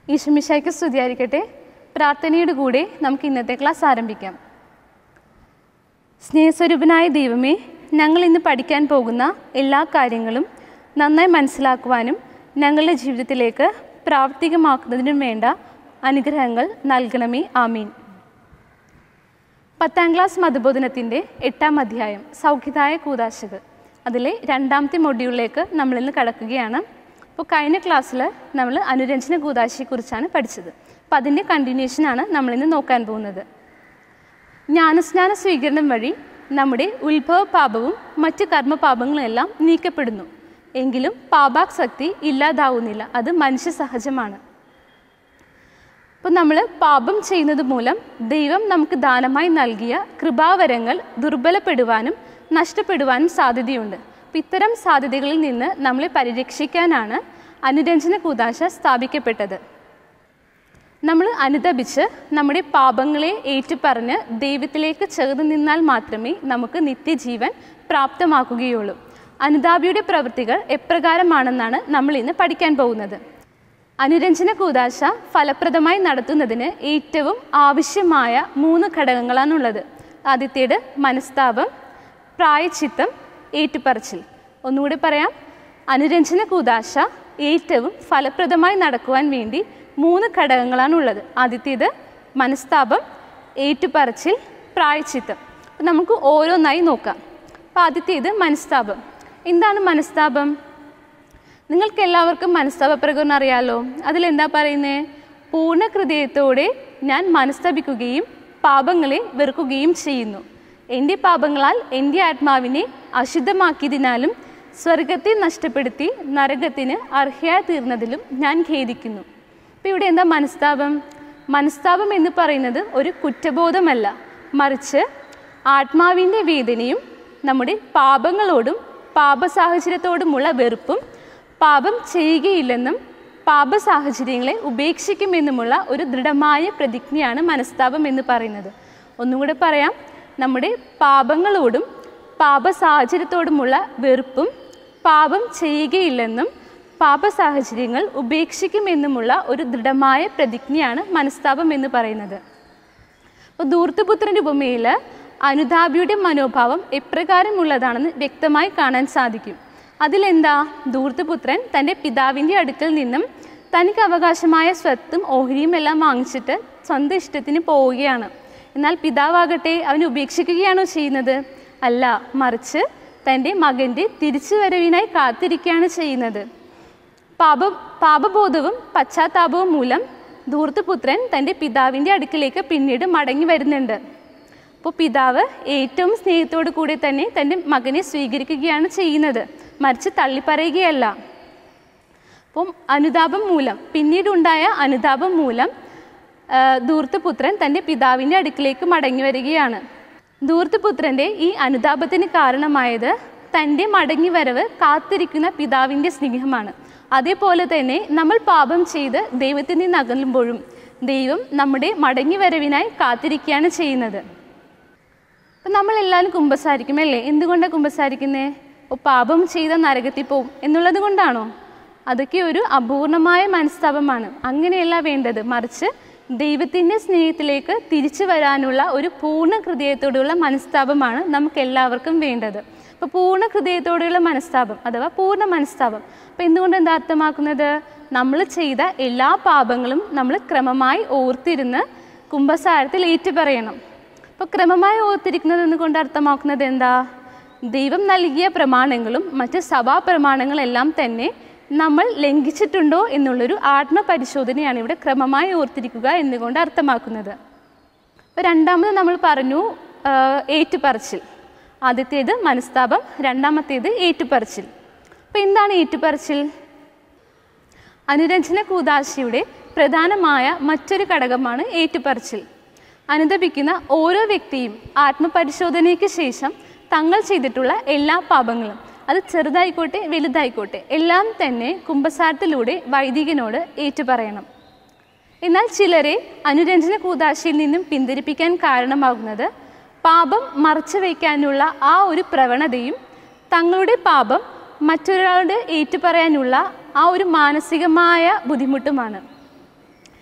ഈശോമിശിഹായ്ക്ക് സ്തുതിയായിരിക്കട്ടെ. പ്രാർത്ഥനയുടെ കൂടെ നമുക്ക് ഇന്നത്തെ ക്ലാസ് ആരംഭിക്കാം. സ്നേഹസ്വരൂപനായ ദൈവമേ, ഞങ്ങൾ ഇന്ന് പഠിക്കാൻ പോകുന്ന എല്ലാ കാര്യങ്ങളും നന്നായി മനസ്സിലാക്കുവാനും ഞങ്ങളുടെ ജീവിതത്തിലേക്ക് പ്രാവർത്തികമാക്കുന്നതിനും വേണ്ട അനുഗ്രഹങ്ങൾ നൽകണമേ. ആമീൻ. 10ാം ക്ലാസ് മതബോധനത്തിൻ്റെ 8ാം അധ്യായം സൗഖ്യദായ കൂദാശകൾ, അതിലെ 2ാമത്തെ മൊഡ്യൂളിലേക്ക് നമ്മളിന്ന് കടക്കുകയാണ്. അപ്പോൾ കഴിഞ്ഞ ക്ലാസ്സിൽ നമ്മൾ അനുരഞ്ജന കൂദാശയെക്കുറിച്ചാണ് പഠിച്ചത്. അപ്പോൾ അതിൻ്റെ കണ്ടിന്യൂഷനാണ് നമ്മളിന്ന് നോക്കാൻ പോകുന്നത്. ജ്ഞാനസ്നാന സ്വീകരണം വഴി നമ്മുടെ ഉത്ഭവ പാപവും മറ്റ് കർമ്മപാപങ്ങളും എല്ലാം നീക്കപ്പെടുന്നു. എങ്കിലും പാപാസക്തി ഇല്ലാതാവുന്നില്ല, അത് മനുഷ്യ സഹജമാണ്. അപ്പോൾ നമ്മൾ പാപം ചെയ്യുന്നത് മൂലം ദൈവം നമുക്ക് ദാനമായി നൽകിയ കൃപാവരങ്ങൾ ദുർബലപ്പെടുവാനും നഷ്ടപ്പെടുവാനും സാധ്യതയുണ്ട്. അപ്പോൾ ഇത്തരം സാധ്യതകളിൽ നിന്ന് നമ്മളെ പരിരക്ഷിക്കാനാണ് അനുരഞ്ജന കൂദാശ സ്ഥാപിക്കപ്പെട്ടത്. നമ്മൾ അനുതപിച്ച് നമ്മുടെ പാപങ്ങളെ ഏറ്റുപറഞ്ഞ് ദൈവത്തിലേക്ക് ചേർന്ന് നിന്നാൽ മാത്രമേ നമുക്ക് നിത്യജീവൻ പ്രാപ്തമാക്കുകയുള്ളൂ. അനുതാപിയുടെ പ്രവൃത്തികൾ എപ്രകാരമാണെന്നാണ് നമ്മൾ ഇന്ന് പഠിക്കാൻ പോകുന്നത്. അനുരഞ്ജന കൂദാശ ഫലപ്രദമായി നടത്തുന്നതിന് ഏറ്റവും ആവശ്യമായ 3 ഘടകങ്ങളാണുള്ളത്. ആദ്യത്തേത് മനസ്താപം, പ്രായശ്ചിത്തം, ഏറ്റുപറച്ചിൽ. ഒന്നുകൂടി പറയാം. അനുരഞ്ജന കൂദാശ ഏറ്റവും ഫലപ്രദമായി നടക്കുവാൻ വേണ്ടി 3 ഘടകങ്ങളാണുള്ളത്. ആദ്യത്തേത് മനസ്താപം, ഏറ്റുപറച്ചിൽ, പ്രായശ്ചിത്തം. അപ്പം നമുക്ക് ഓരോന്നായി നോക്കാം. അപ്പോൾ ആദ്യത്തേത് മനസ്താപം. എന്താണ് മനസ്താപം? നിങ്ങൾക്ക് എല്ലാവർക്കും മനസ്താപ പ്രകടനം അറിയാലോ. അതിലെന്താ പറയുന്നത്? പൂർണ്ണ ഹൃദയത്തോടെ ഞാൻ മനസ്തപിക്കുകയും പാപങ്ങളെ വെറുക്കുകയും ചെയ്യുന്നു. എൻ്റെ പാപങ്ങളാൽ എൻ്റെ ആത്മാവിനെ അശുദ്ധമാക്കിയതിനാലും സ്വർഗത്തെ നഷ്ടപ്പെടുത്തി നരകത്തിന് അർഹയായി തീർന്നതിലും ഞാൻ ഖേദിക്കുന്നു. അപ്പോൾ ഇവിടെ എന്താ മനസ്താപം? മനസ്താപം എന്ന് പറയുന്നത് ഒരു കുറ്റബോധമല്ല, മറിച്ച് ആത്മാവിൻ്റെ വേദനയും നമ്മുടെ പാപങ്ങളോടും പാപസാഹചര്യത്തോടുമുള്ള വെറുപ്പും പാപം ചെയ്യുകയില്ലെന്നും പാപസാഹചര്യങ്ങളെ ഉപേക്ഷിക്കുമെന്നുമുള്ള ഒരു ദൃഢമായ പ്രതിജ്ഞയാണ് മനസ്താപം എന്ന് പറയുന്നത്. ഒന്നുകൂടെ പറയാം. നമ്മുടെ പാപങ്ങളോടും പാപസാഹചര്യത്തോടുമുള്ള വെറുപ്പും പാപം ചെയ്യുകയില്ലെന്നും പാപസാഹചര്യങ്ങൾ ഉപേക്ഷിക്കുമെന്നുമുള്ള ഒരു ദൃഢമായ പ്രതിജ്ഞയാണ് മനസ്താപം എന്ന് പറയുന്നത്. അപ്പോൾ ധൂർത്തപുത്രൻ്റെ ഉപമയിൽ അനുതാപിയുടെ മനോഭാവം എപ്രകാരമുള്ളതാണെന്ന് വ്യക്തമായി കാണാൻ സാധിക്കും. അതിലെന്താ? ധൂർത്തപുത്രൻ തൻ്റെ പിതാവിൻ്റെ അടുക്കൽ നിന്നും തനിക്ക് അവകാശമായ സ്വത്തും ഓഹരിയും എല്ലാം വാങ്ങിച്ചിട്ട് സ്വന്തം ഇഷ്ടത്തിന് പോവുകയാണ്. എന്നാൽ പിതാവാകട്ടെ അവനെ ഉപേക്ഷിക്കുകയാണോ ചെയ്യുന്നത്? അല്ല, മറിച്ച് തൻ്റെ മകൻ്റെ തിരിച്ചുവരവിനായി കാത്തിരിക്കുകയാണ് ചെയ്യുന്നത്. പാപബോധവും പശ്ചാത്താപവും മൂലം ധൂർത്തപുത്രൻ തൻ്റെ പിതാവിൻ്റെ അടുക്കിലേക്ക് പിന്നീട് മടങ്ങി വരുന്നുണ്ട്. അപ്പോൾ പിതാവ് ഏറ്റവും സ്നേഹത്തോടു കൂടി തന്നെ തൻ്റെ മകനെ സ്വീകരിക്കുകയാണ് ചെയ്യുന്നത്, മറിച്ച് തള്ളിപ്പറയുകയല്ല. അപ്പം അനുതാപം മൂലം, പിന്നീടുണ്ടായ അനുതാപം മൂലം ധൂർത്തപുത്രൻ തൻ്റെ പിതാവിൻ്റെ അടുക്കിലേക്ക് മടങ്ങി വരികയാണ്. ധൂർത്തപുത്രൻ്റെ ഈ അനുതാപത്തിന് കാരണമായത് തൻ്റെ മടങ്ങി വരവ് കാത്തിരിക്കുന്ന പിതാവിൻ്റെ സ്നേഹമാണ്. അതേപോലെ തന്നെ നമ്മൾ പാപം ചെയ്ത് ദൈവത്തിൽ നിന്ന് അകലുമ്പോഴും ദൈവം നമ്മുടെ മടങ്ങി വരവിനായി കാത്തിരിക്കുകയാണ് ചെയ്യുന്നത്. അപ്പം നമ്മളെല്ലാവരും കുമ്പസാരിക്കും അല്ലേ? എന്തുകൊണ്ടാണ് കുമ്പസാരിക്കുന്നത്? അപ്പോൾ പാപം ചെയ്ത നരകത്തിൽ പോവും എന്നുള്ളത് കൊണ്ടാണോ? അതൊക്കെ ഒരു അപൂർണമായ മനസ്താപമാണ്. അങ്ങനെയല്ല വേണ്ടത്, മറിച്ച് ദൈവത്തിൻ്റെ സ്നേഹത്തിലേക്ക് തിരിച്ചു വരാനുള്ള ഒരു പൂർണ്ണ ഹൃദയത്തോടുള്ള മനസ്താപമാണ് നമുക്ക് എല്ലാവർക്കും വേണ്ടത്. അപ്പോൾ പൂർണ്ണ ഹൃദയത്തോടെയുള്ള മനസ്താപം അഥവാ പൂർണ്ണ മനസ്താപം. അപ്പോൾ എന്തുകൊണ്ട് എന്താ അർത്ഥമാക്കുന്നത്? നമ്മൾ ചെയ്ത എല്ലാ പാപങ്ങളും നമ്മൾ ക്രമമായി ഓർത്തിരുന്ന് കുമ്പസാരത്തിൽ ഏറ്റുപറയണം. അപ്പോൾ ക്രമമായി ഓർത്തിരിക്കുന്നത് എന്നുകൊണ്ട് അർത്ഥമാക്കുന്നത് എന്താ? ദൈവം നൽകിയ പ്രമാണങ്ങളും മറ്റ് സഭാ പ്രമാണങ്ങളെല്ലാം തന്നെ നമ്മൾ ലംഘിച്ചിട്ടുണ്ടോ എന്നുള്ളൊരു ആത്മപരിശോധനയാണ് ഇവിടെ ക്രമമായി ഓർത്തിരിക്കുക എന്നുകൊണ്ട് അർത്ഥമാക്കുന്നത്. അപ്പോൾ രണ്ടാമത് നമ്മൾ പറഞ്ഞു ഏറ്റുപറച്ചിൽ. ആദ്യത്തേത് മനസ്താപം, രണ്ടാമത്തേത് ഏറ്റുപറച്ചിൽ. അപ്പോൾ എന്താണ് ഏറ്റുപറച്ചിൽ? അനുരഞ്ജന കൂദാശയുടെ പ്രധാനമായ മറ്റൊരു ഘടകമാണ് ഏറ്റുപറച്ചിൽ. അനുതപിക്കുന്ന ഓരോ വ്യക്തിയും ആത്മപരിശോധനയ്ക്ക് ശേഷം തങ്ങൾ ചെയ്തിട്ടുള്ള എല്ലാ പാപങ്ങളും, അത് ചെറുതായിക്കോട്ടെ വലുതായിക്കോട്ടെ, എല്ലാം തന്നെ കുമ്പസാരത്തിലൂടെ വൈദികനോട് ഏറ്റുപറയണം. എന്നാൽ ചിലരെ അനുരഞ്ജന കൂദാശയിൽ നിന്നും പിന്തിരിപ്പിക്കാൻ കാരണമാകുന്നത് പാപം മറച്ചു വയ്ക്കാനുള്ള ആ ഒരു പ്രവണതയും തങ്ങളുടെ പാപം മറ്റൊരാളോട് ഏറ്റുപറയാനുള്ള ആ ഒരു മാനസികമായ ബുദ്ധിമുട്ടുമാണ്.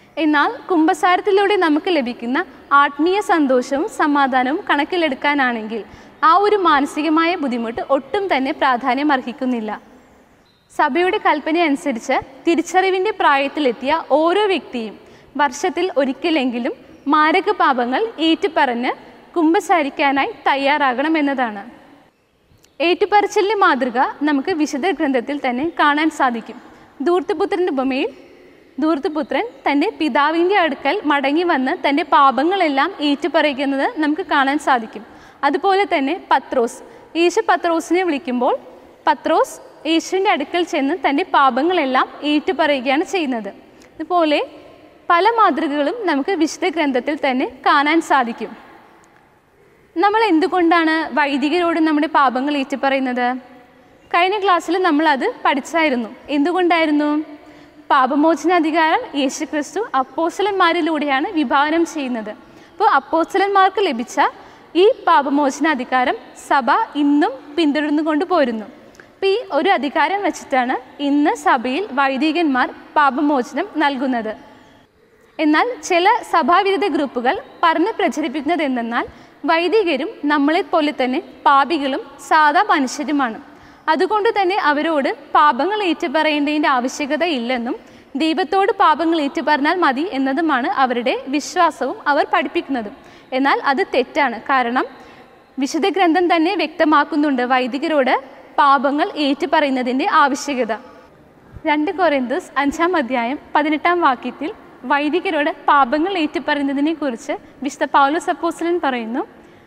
എന്നാൽ കുമ്പസാരത്തിലൂടെ നമുക്ക് ലഭിക്കുന്ന ആത്മീയ സന്തോഷവും സമാധാനവും കണക്കിലെടുക്കാനാണെങ്കിൽ ആ ഒരു മാനസികമായ ബുദ്ധിമുട്ട് ഒട്ടും തന്നെ പ്രാധാന്യം അർഹിക്കുന്നില്ല. സഭയുടെ കൽപ്പന അനുസരിച്ച് തിരിച്ചറിവിൻ്റെ പ്രായത്തിലെത്തിയ ഓരോ വ്യക്തിയും വർഷത്തിൽ ഒരിക്കലെങ്കിലും മാരക പാപങ്ങൾ ഏറ്റുപറഞ്ഞ് കുമ്പസാരിക്കാനായി തയ്യാറാകണമെന്നതാണ്. ഏറ്റുപറച്ചിലിൻ്റെ മാതൃക നമുക്ക് വിശുദ്ധ ഗ്രന്ഥത്തിൽ തന്നെ കാണാൻ സാധിക്കും. ധൂർത്തപുത്രൻ്റെ ഉപമയിൽ ധൂർത്തപുത്രൻ തൻ്റെ പിതാവിൻ്റെ അടുക്കൽ മടങ്ങി വന്ന് തൻ്റെ പാപങ്ങളെല്ലാം ഏറ്റുപറയുന്നത് നമുക്ക് കാണാൻ സാധിക്കും. അതുപോലെ തന്നെ യേശു പത്രോസിനെ വിളിക്കുമ്പോൾ പത്രോസ് യേശുവിൻ്റെ അടുക്കൽ ചെന്ന് തൻ്റെ പാപങ്ങളെല്ലാം ഏറ്റുപറയുകയാണ് ചെയ്യുന്നത്. അതുപോലെ പല മാതൃകകളും നമുക്ക് വിശുദ്ധ ഗ്രന്ഥത്തിൽ തന്നെ കാണാൻ സാധിക്കും. നമ്മൾ എന്തുകൊണ്ടാണ് വൈദികരോട് നമ്മുടെ പാപങ്ങൾ ഏറ്റുപറയുന്നത്? കഴിഞ്ഞ ക്ലാസ്സിൽ നമ്മളത് പഠിച്ചായിരുന്നു. എന്തുകൊണ്ടായിരുന്നു? പാപമോചനാധികാരം യേശുക്രിസ്തു അപ്പോസ്തലന്മാരിലൂടെയാണ് വിഭാവനം ചെയ്യുന്നത്. അപ്പോൾ അപ്പോസ്തലന്മാർക്ക് ലഭിച്ച ഈ പാപമോചനാധികാരം സഭ ഇന്നും പിന്തുടർന്നുകൊണ്ട് പോരുന്നു. അപ്പോൾ ഈ ഒരു അധികാരം വെച്ചിട്ടാണ് ഇന്ന് സഭയിൽ വൈദികന്മാർ പാപമോചനം നൽകുന്നത്. എന്നാൽ ചില സഭാവിരുദ്ധ ഗ്രൂപ്പുകൾ പറഞ്ഞ് പ്രചരിപ്പിക്കുന്നത് എന്തെന്നാൽ വൈദികരും നമ്മളെപ്പോലെ തന്നെ പാപികളും സാധാ മനുഷ്യരുമാണ്. അതുകൊണ്ട് തന്നെ അവരോട് പാപങ്ങൾ ഏറ്റുപറയേണ്ടതിൻ്റെ ആവശ്യകത ഇല്ലെന്നും ദൈവത്തോട് പാപങ്ങൾ ഏറ്റുപറഞ്ഞാൽ മതി എന്നതുമാണ് അവരുടെ വിശ്വാസവും അവർ പഠിപ്പിക്കുന്നതും. എന്നാൽ അത് തെറ്റാണ്. കാരണം വിശുദ്ധ ഗ്രന്ഥം തന്നെ വ്യക്തമാക്കുന്നുണ്ട് വൈദികരോട് പാപങ്ങൾ ഏറ്റുപറയുന്നതിൻ്റെ ആവശ്യകത. 2 കൊരിന്ത്യർ 5-ാം വാക്യത്തിൽ വൈദികരോട് പാപങ്ങൾ ഏറ്റുപറയുന്നതിനെ കുറിച്ച് വിശുദ്ധ പൗലോസ് അപ്പോസ്തലൻ പറയുന്നു,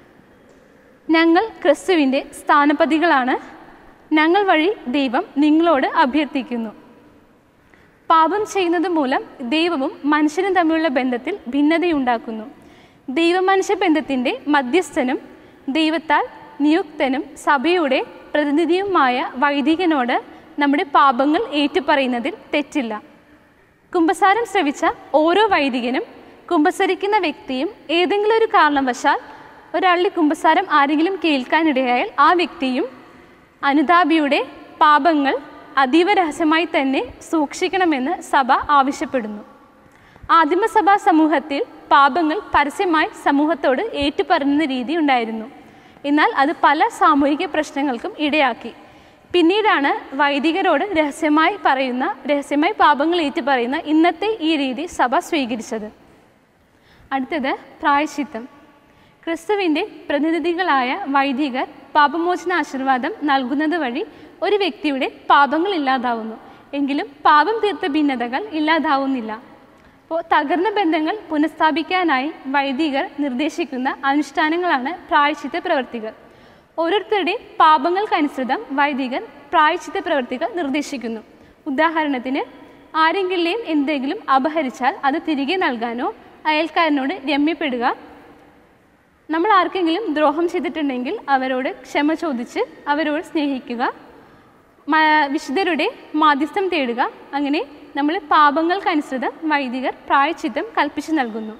ഞങ്ങൾ ക്രിസ്തുവിൻ്റെ സ്ഥാനപതികളാണ്, ഞങ്ങൾ വഴി ദൈവം നിങ്ങളോട് അഭ്യർത്ഥിക്കുന്നു. പാപം ചെയ്യുന്നത് മൂലം ദൈവവും മനുഷ്യനും തമ്മിലുള്ള ബന്ധത്തിൽ ഭിന്നതയുണ്ടാക്കുന്നു. ദൈവമനുഷ്യ ബന്ധത്തിൻ്റെ മധ്യസ്ഥനും ദൈവത്താൽ നിയുക്തനും സഭയുടെ പ്രതിനിധിയുമായ വൈദികനോട് നമ്മുടെ പാപങ്ങൾ ഏറ്റുപറയുന്നതിൽ തെറ്റില്ല. കുമ്പസാരം ശ്രവിച്ച ഓരോ വൈദികനും കുമ്പസരിക്കുന്ന വ്യക്തിയും ഏതെങ്കിലും ഒരു കാരണവശാൽ ഒരാളുടെ കുമ്പസാരം ആരെങ്കിലും കേൾക്കാനിടയായാൽ ആ വ്യക്തിയും അനുതാപിയുടെ പാപങ്ങൾ അതീവ രഹസ്യമായി തന്നെ സൂക്ഷിക്കണമെന്ന് സഭ ആവശ്യപ്പെടുന്നു. ആദിമസഭാ സമൂഹത്തിൽ പാപങ്ങൾ പരസ്യമായി സമൂഹത്തോട് ഏറ്റുപറയുന്ന രീതി ഉണ്ടായിരുന്നു. എന്നാൽ അത് പല സാമൂഹിക പ്രശ്നങ്ങൾക്കും ഇടയാക്കി. പിന്നീടാണ് വൈദികരോട് രഹസ്യമായി പാപങ്ങൾ ഏറ്റുപറയുന്ന ഇന്നത്തെ ഈ രീതി സഭ സ്വീകരിച്ചത്. അടുത്തത് പ്രായശ്ചിത്തം. ക്രിസ്തുവിൻ്റെ പ്രതിനിധികളായ വൈദികർ പാപമോചന ആശീർവാദം നൽകുന്നത് വഴി ഒരു വ്യക്തിയുടെ പാപങ്ങൾ ഇല്ലാതാവുന്നു. എങ്കിലും പാപം തീർത്ത ഭിന്നതകൾ ഇല്ലാതാവുന്നില്ല. അപ്പോൾ തകർന്ന ബന്ധങ്ങൾ പുനഃസ്ഥാപിക്കാനായി വൈദികർ നിർദ്ദേശിക്കുന്ന അനുഷ്ഠാനങ്ങളാണ് പ്രായശ്ചിത്ത പ്രവൃത്തികൾ. ഓരോരുത്തരുടെയും പാപങ്ങൾക്കനുസൃതം വൈദികർ പ്രായശ്ചിത്ത പ്രവൃത്തികൾ നിർദ്ദേശിക്കുന്നു. ഉദാഹരണത്തിന് ആരെങ്കിലും എന്തെങ്കിലും അപഹരിച്ചാൽ അത് തിരികെ നൽകാനോ അയൽക്കാരനോട് രമ്യപ്പെടുക, നമ്മൾ ആർക്കെങ്കിലും ദ്രോഹം ചെയ്തിട്ടുണ്ടെങ്കിൽ അവരോട് ക്ഷമ ചോദിച്ച് അവരോട് സ്നേഹിക്കുക, വിശുദ്ധരുടെ മാധ്യസ്ഥം തേടുക. അങ്ങനെ നമ്മൾ പാപങ്ങൾക്കനുസൃതം വൈദികർ പ്രായശ്ചിത്തം കൽപ്പിച്ചു നൽകുന്നു.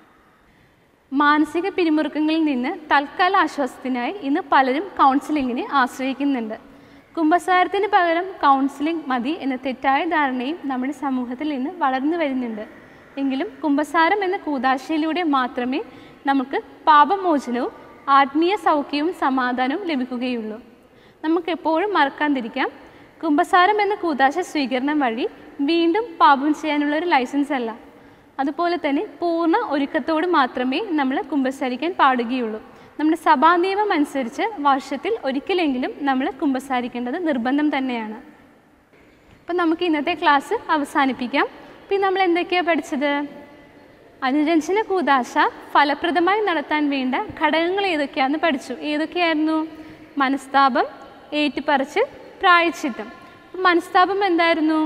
മാനസിക പിരിമുറുക്കങ്ങളിൽ നിന്ന് തൽക്കാല ആശ്വാസത്തിനായി ഇന്ന് പലരും കൗൺസിലിങ്ങിനെ ആശ്രയിക്കുന്നുണ്ട്. കുമ്പസാരത്തിന് പകരം കൗൺസിലിംഗ് മതി എന്ന തെറ്റായ ധാരണയും നമ്മുടെ സമൂഹത്തിൽ ഇന്ന് വളർന്നു വരുന്നുണ്ട്. എങ്കിലും കുമ്പസാരം എന്ന കൂദാശയിലൂടെ മാത്രമേ നമുക്ക് പാപമോചനവും ആത്മീയ സൗഖ്യവും സമാധാനവും ലഭിക്കുകയുള്ളൂ. നമുക്ക് എപ്പോഴും മറക്കാതിരിക്കാം, കുമ്പസാരം എന്ന കൂദാശ സ്വീകരണം വഴി വീണ്ടും പാപം ചെയ്യാനുള്ളൊരു ലൈസൻസ് അല്ല. അതുപോലെ തന്നെ പൂർണ്ണ ഒരുക്കത്തോട് മാത്രമേ നമ്മൾ കുമ്പസാരിക്കാൻ പാടുകയുള്ളൂ. നമ്മുടെ സഭാ നിയമം അനുസരിച്ച് വർഷത്തിൽ ഒരിക്കലെങ്കിലും നമ്മൾ കുമ്പസാരിക്കേണ്ടത് നിർബന്ധം തന്നെയാണ്. അപ്പം നമുക്ക് ഇന്നത്തെ ക്ലാസ് അവസാനിപ്പിക്കാം. പിന്നെ നമ്മൾ എന്തൊക്കെയാണ് പഠിച്ചത്? അനുരഞ്ജന കൂദാശ ഫലപ്രദമായി നടത്താൻ വേണ്ട ഘടകങ്ങൾ ഏതൊക്കെയാണെന്ന് പഠിച്ചു. ഏതൊക്കെയായിരുന്നു? മനസ്താപം, ഏറ്റുപറച്ചിൽ, പ്രായശ്ചിത്തം. മനസ്താപം എന്തായിരുന്നു?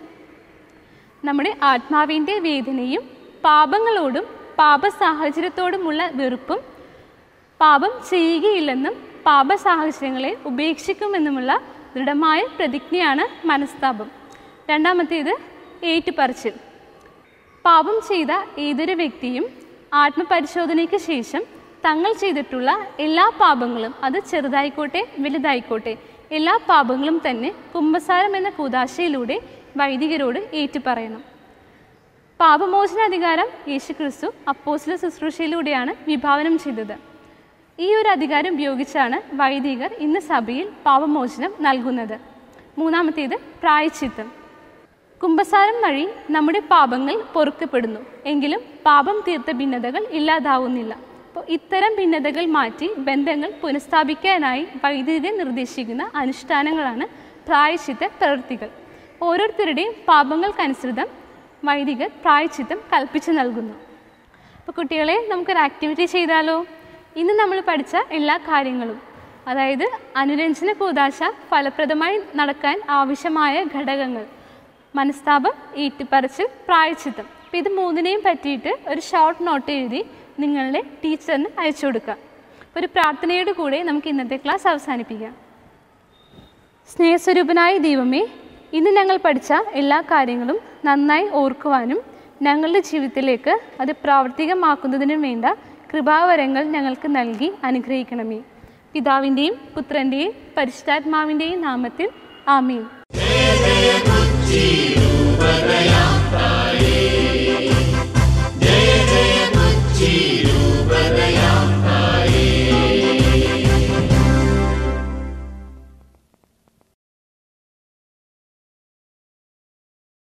നമ്മുടെ ആത്മാവിൻ്റെ വേദനയും പാപങ്ങളോടും പാപ സാഹചര്യത്തോടുമുള്ള വെറുപ്പും പാപം ചെയ്യുകയില്ലെന്നും പാപ സാഹചര്യങ്ങളെ ഉപേക്ഷിക്കുമെന്നുമുള്ള ദൃഢമായ പ്രതിജ്ഞയാണ് മനസ്താപം. രണ്ടാമത്തേത് ഏറ്റുപറച്ചിൽ. പാപം ചെയ്ത ഏതൊരു വ്യക്തിയും ആത്മപരിശോധനയ്ക്ക് ശേഷം തങ്ങൾ ചെയ്തിട്ടുള്ള എല്ലാ പാപങ്ങളും, അത് ചെറുതായിക്കോട്ടെ വലുതായിക്കോട്ടെ, എല്ലാ പാപങ്ങളും തന്നെ കുമ്പസാരം എന്ന കൂദാശയിലൂടെ വൈദികരോട് ഏറ്റുപറയണം. പാപമോചനാധികാരം യേശുക്രിസ്തു അപ്പോസ്തല ശുശ്രൂഷയിലൂടെയാണ് വിഭാവനം ചെയ്തത്. ഈ ഒരു അധികാരം ഉപയോഗിച്ചാണ് വൈദികർ ഇന്ന് സഭയിൽ പാപമോചനം നൽകുന്നത്. മൂന്നാമത്തേത് പ്രായശ്ചിത്തം. കുമ്പസാരം വഴി നമ്മുടെ പാപങ്ങൾ പൊറുക്കപ്പെടുന്നു, എങ്കിലും പാപം തീർത്ത ഭിന്നതകൾ ഇല്ലാതാവുന്നില്ല. അപ്പോൾ ഇത്തരം ഭിന്നതകൾ മാറ്റി ബന്ധങ്ങൾ പുനഃസ്ഥാപിക്കാനായി വൈദികർ നിർദ്ദേശിക്കുന്ന അനുഷ്ഠാനങ്ങളാണ് പ്രായശ്ചിത്ത പ്രവൃത്തികൾ. ഓരോരുത്തരുടെയും പാപങ്ങൾക്കനുസൃതം വൈദികർ പ്രായശ്ചിത്തം കൽപ്പിച്ചു നൽകുന്നു. അപ്പോൾ കുട്ടികളെ, നമുക്കൊരു ആക്ടിവിറ്റി ചെയ്താലോ? ഇന്ന് നമ്മൾ പഠിച്ച എല്ലാ കാര്യങ്ങളും, അതായത് അനുരഞ്ജന കൂദാശ ഫലപ്രദമായി നടക്കാൻ ആവശ്യമായ ഘടകങ്ങൾ, മനസ്താപം, ഈട്ടിപ്പറച്ചിൽ, പ്രായശ്ചിത്തം, അപ്പോൾ ഇത് മൂന്നിനെയും പറ്റിയിട്ട് ഒരു ഷോർട്ട് നോട്ട് എഴുതി നിങ്ങളുടെ ടീച്ചറിന് അയച്ചു കൊടുക്കുക. ഒരു പ്രാർത്ഥനയോട് കൂടെ നമുക്ക് ഇന്നത്തെ ക്ലാസ് അവസാനിപ്പിക്കാം. സ്നേഹസ്വരൂപനായ ദൈവമേ, ഇന്ന് ഞങ്ങൾ പഠിച്ച എല്ലാ കാര്യങ്ങളും നന്നായി ഓർക്കുവാനും ഞങ്ങളുടെ ജീവിതത്തിലേക്ക് അത് പ്രാവർത്തികമാക്കുന്നതിനും വേണ്ട കൃപാവരങ്ങൾ ഞങ്ങൾക്ക് നൽകി അനുഗ്രഹിക്കണമേ. പിതാവിൻ്റെയും പുത്രൻ്റെയും പരിശുദ്ധാത്മാവിൻ്റെയും നാമത്തിൽ ആമേൻ.